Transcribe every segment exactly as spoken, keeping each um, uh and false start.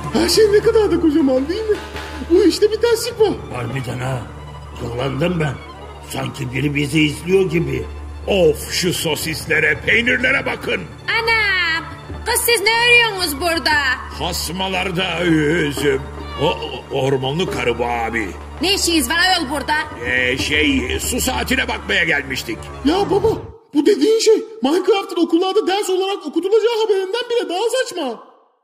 Her şey ne kadar da kocaman değil mi? Bu işte bir terslik var. Harbiden ha. Kıllandım ben. Sanki biri bizi izliyor gibi. Of, şu sosislere, peynirlere bakın. Anam, kız siz ne arıyorsunuz burada? Hasmalarda üzüm. O, o ormanlı karı bu abi. Ne işiniz var ayol burada? Ee, şey su saatine bakmaya gelmiştik. Ya baba, bu dediğin şey Minecraft'ın okullarda ders olarak okutulacağı haberinden bile daha saçma.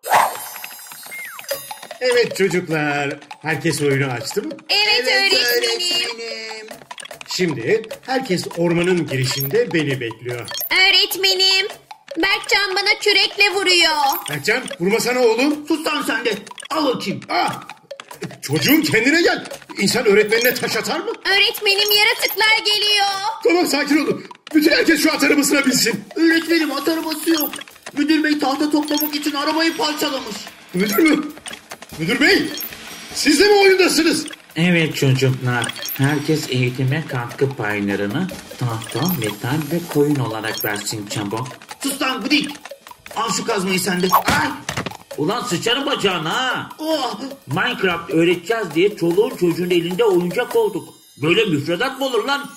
Evet çocuklar, herkes oyunu açtı mı? Evet, evet öğretmenim. Şimdi herkes ormanın girişinde beni bekliyor. Öğretmenim, Berkcan bana kürekle vuruyor. Berkcan, vurmasana oğlum. Sus lan sen de. Al bakayım. Ah, çocuğum kendine gel. İnsan öğretmenine taş atar mı? Öğretmenim, yaratıklar geliyor. Tamam, sakin olun. Bütün herkes şu at arabasına binsin. Öğretmenim, at arabası yok. Müdür bey tahta toplamak için arabayı parçalamış. Müdür mü? Müdür bey, siz de mi oyundasınız? Evet çocuklar, herkes eğitime katkı paylarını tahta, metal ve koyun olarak versin çabuk. Sus lan gıdik! Al şu kazmayı sen de. Ay! Ulan sıçarım bacağına ha! Oh! Minecraft öğreteceğiz diye çoluğun çocuğun elinde oyuncak olduk. Böyle müfredat mı olur lan?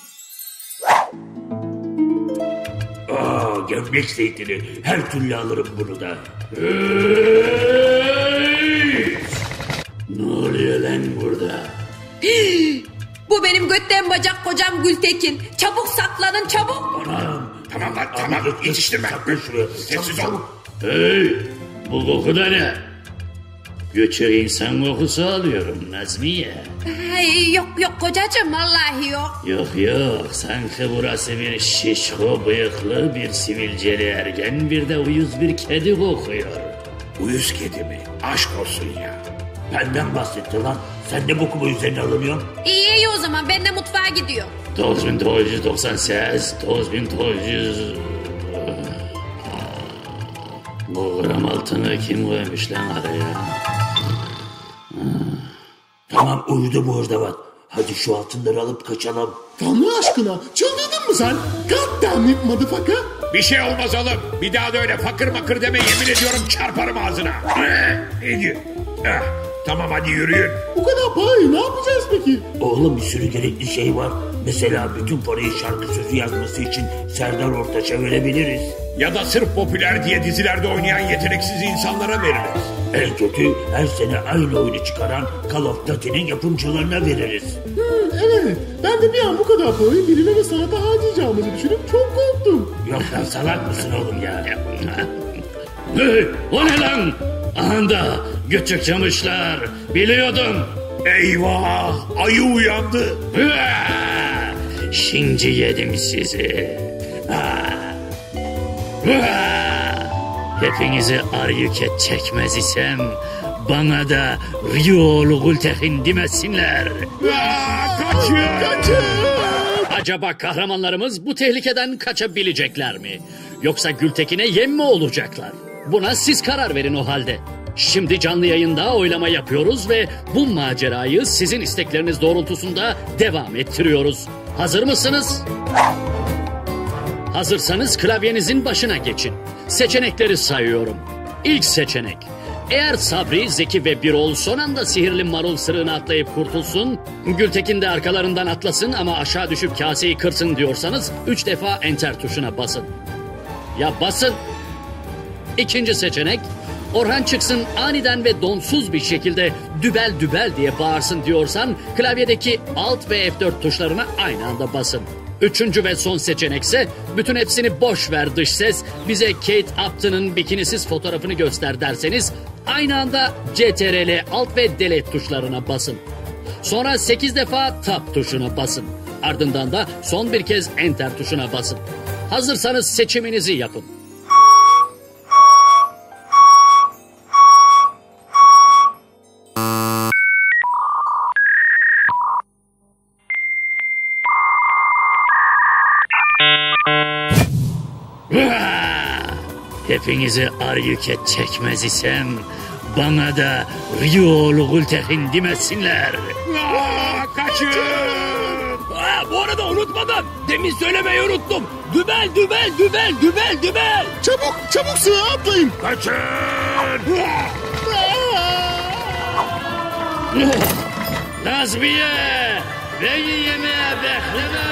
Aa, gömlek zeytini. Her türlü alırım bunu da. Hey! Ne oluyor lan burada? Bu benim götten bacak kocam Gültekin. Çabuk saklanın, çabuk. Anam. Tamam lan tamam. Yetiştirme. Sessiz ol. Hey, bu koku da ne? Göçer insan kokusu alıyorum Nazmiye. Ay, yok yok kocacığım, vallahi yok. Yok yok, sanki burası bir şişko bıyıklı bir sivilceli ergen, bir de uyuz bir kedi kokuyor. Uyuz kedi mi? Aşk olsun ya. Benden bahsetti lan. Sen de bokumu üzerine alınıyorsun. İyi iyi, o zaman ben de mutfağa gidiyorum. dokuz bin dokuz yüz doksan sekiz, dokuz bin dokuz yüz... Bu gram altını kim koymuş lan araya? Tamam, uyudu bu orada bak. Hadi şu altınları alıp kaçalım. Tanrı aşkına, çıldırdın mı sen? God damn it motherfucker. Bir şey olmaz oğlum. Bir daha da öyle fakır makır deme, yemin ediyorum çarparım ağzına. Ne diyor? Ah, tamam hadi yürüyün. Bu kadar parayı ne yapacağız peki? Oğlum bir sürü gerekli şey var. Mesela bütün parayı şarkı sözü yazması için Serdar Ortaç'a verebiliriz. Ya da sırf popüler diye dizilerde oynayan yeteneksiz insanlara veririz. En kötü her sene aynı oyunu çıkaran Call of Duty'nin yapımcılarına veririz. Hmm, evet, ben de bir an bu kadar parayı birine ve sanata harcayacağımızı düşünüp çok korktum. Yok lan, salak mısın oğlum ya? Hey, o ne lan? Anda göçük camışlar. Biliyordum. Eyvah, ayı uyandı. Şimdi yedim sizi. Hepinizi aryüket çekmez isem bana da Rioğlu Gültekin demesinler. Aa, kaçın, kaçın. Acaba kahramanlarımız bu tehlikeden kaçabilecekler mi? Yoksa Gültekin'e yem mi olacaklar? Buna siz karar verin o halde. Şimdi canlı yayında oylama yapıyoruz ve bu macerayı sizin istekleriniz doğrultusunda devam ettiriyoruz. Hazır mısınız? Hazırsanız klavyenizin başına geçin. Seçenekleri sayıyorum. İlk seçenek. Eğer Sabri, Zeki ve Birol son anda sihirli marul sırığına atlayıp kurtulsun, Gültekin de arkalarından atlasın ama aşağı düşüp kaseyi kırsın diyorsanız üç defa enter tuşuna basın. Ya basın. İkinci seçenek. Orhan çıksın aniden ve donsuz bir şekilde dübel dübel diye bağırsın diyorsan klavyedeki Alt ve F dört tuşlarına aynı anda basın. Üçüncü ve son seçenekse bütün hepsini boş ver dış ses, bize Kate Upton'ın bikinisiz fotoğrafını göster derseniz aynı anda C T R L Alt ve Delete tuşlarına basın. Sonra sekiz defa Tab tuşuna basın. Ardından da son bir kez Enter tuşuna basın. Hazırsanız seçiminizi yapın. Hepinizi aryüket çekmez isem bana da Rioğlu Gültekin demesinler. Aa, kaçın. Ha, bu arada unutmadan demin söylemeyi unuttum. Dübel dübel dübel dübel dübel. Çabuk çabuk sığa atlayın. Kaçın. Aa! Nazmiye, beni yemeğe bekleme.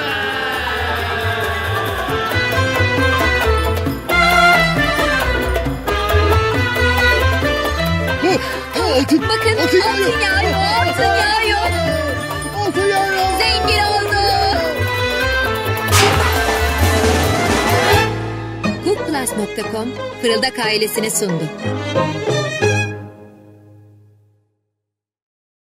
Altın. Bakın Altın altın yağıyor. yağıyor, altın yağıyor. Altın yağıyor. Zengin oldum. cook plus nokta com Fırıldak ailesini sundu.